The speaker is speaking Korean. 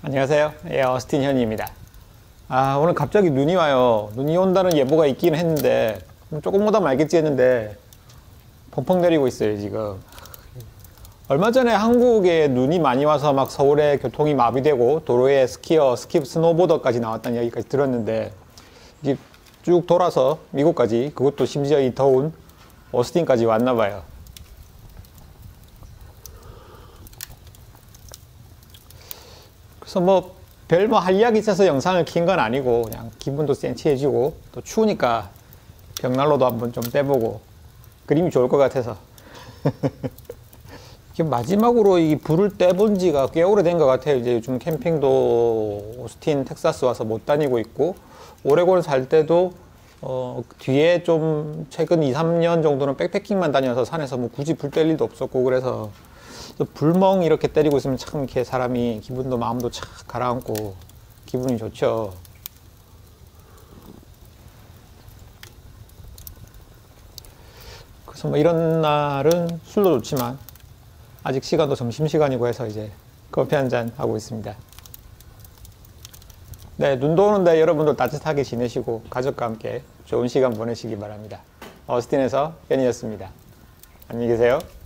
안녕하세요. 예, 어스틴 현이입니다. 오늘 갑자기 눈이 와요. 눈이 온다는 예보가 있기는 했는데, 조금 오다 말겠지 했는데, 펑펑 내리고 있어요, 지금. 얼마 전에 한국에 눈이 많이 와서 막 서울에 교통이 마비되고, 도로에 스키어, 스노보더까지 나왔다는 얘기까지 들었는데, 이게 쭉 돌아서 미국까지, 그것도 심지어 이 더운 어스틴까지 왔나봐요. 그래서 별 할 이야기 있어서 영상을 킨 건 아니고 그냥 기분도 센치해지고 또 추우니까 벽난로도 한번 좀 떼보고 그림이 좋을 것 같아서 마지막으로 이 불을 떼본 지가 꽤 오래된 것 같아요. 이제 요즘 캠핑도 오스틴 텍사스 와서 못 다니고 있고 오레곤 살 때도 뒤에 좀 최근 2, 3년 정도는 백패킹만 다녀서 산에서 굳이 불 뗄 일도 없었고 그래서 불멍 이렇게 때리고 있으면 참 이렇게 사람이 기분도 마음도 착 가라앉고 기분이 좋죠. 그래서 이런 날은 술도 좋지만 아직 시간도 점심시간이고 해서 이제 커피 한잔 하고 있습니다. 네, 눈도 오는데 여러분도 따뜻하게 지내시고 가족과 함께 좋은 시간 보내시기 바랍니다. 어스틴에서 현이었습니다. 안녕히 계세요.